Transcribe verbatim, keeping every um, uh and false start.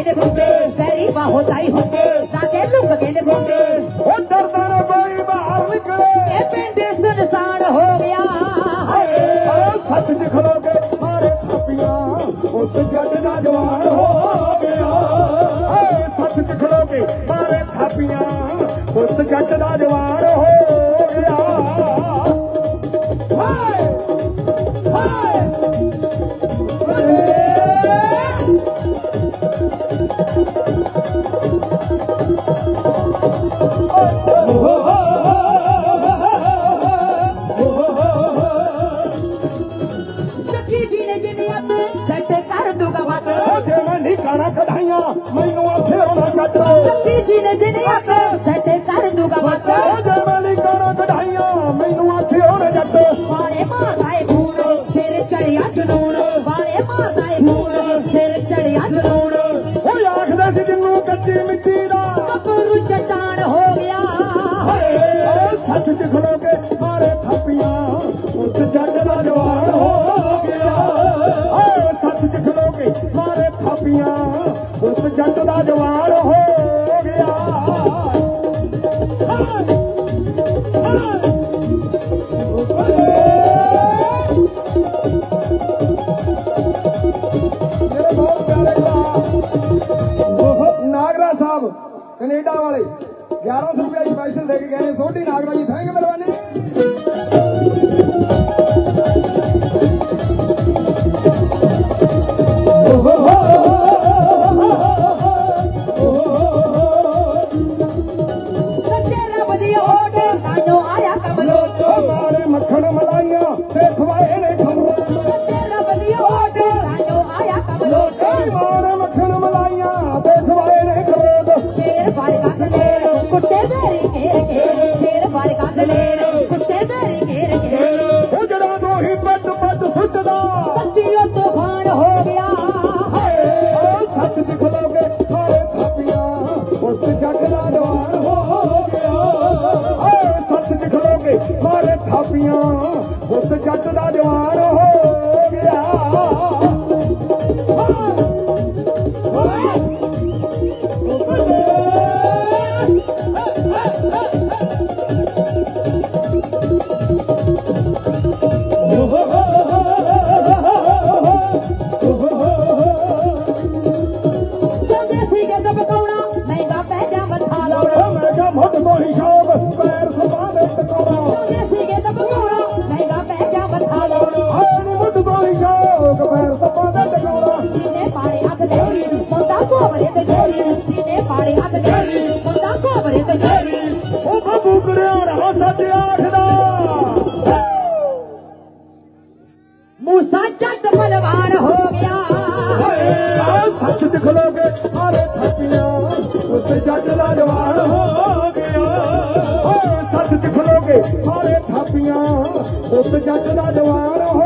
ने घूमे तेरी बाहों ताई होंगे ताके लुक के ने घूमे ओ डरदा ना कोई बाहर निकले ये पिंड सुनसान हो गया सच च खलोगे मारे थापियां उत जट दा जवान हो गया सच च खलोगे मारे थापियां उत जट दा जवान हो गया हाय हाय कढ़ाइया मैनू आखे होना जट लकी जी ने जिन्हें सेट कर दूंगा बात जे मैली काना कढ़ाइया मैनू आखे होना जट वाले मारदा है खून सिर चढ़िया जुनून वाले मारदा है खून सिर चढ़िया जुनून ओ आखदे सी जिन्नू कच्ची मिट्टी दा कपूरू चट्टान हो गया ओ सच च खलोगे मारे थापियां उत जट दा जवान हो गया ओ सच च खलोगे मारे थापियां उत जट दा जवान हो गया मेरे बहुत प्यारे नागरा साहब कनेडा वाले ग्यारह सौ रुपया स्पेशल दे के गए सोडी नागरा जी थैंक यू मेहरबानी मक्खन मलाइया खवाए ने मारे मक्खन मलाइया खवाए ने खरोट शेर बार का दलेर कुत्ते तेरी घेर के शेर बार का दलेर कुत्ते तेरी घेर के ओ जड़ा दो ही पट पट सुटदा सच्चियो तूफान हो गया ओ सच च खलोगे मारे थापियां उत जट दा जवान हो गया ओ सच च खलोगे मारे थापियां उत जट दा जवान हो गया मुठ तो ही शौक पैर सपा दे टकोरा मुठ तो ही शौक पैर सपा दे टकोरा सीने पाड़े हथ देरी मुंडा कोबरे ते जेरी सीने पाड़े हथ देरी मुंडा कोबरे ते जेरी ओ बाबू करिया रहा सच आखदा मूसा जट बलवान हो गया सच च खलोगे मारे थापियां उत जट दा जवान हो सच च खलोगे मारे थापियां उत जट दा जवान हो